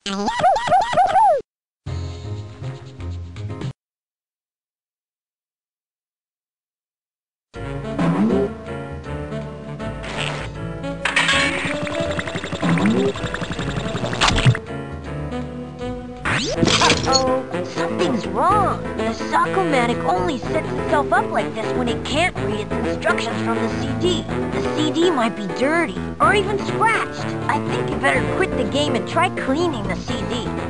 Uh-oh, something's wrong. The Sock-O-Matic only sets itself up like this when it can't read its instructions from the CD. The CD might be dirty, or even scratched. I think you better quit the game and try cleaning the CD.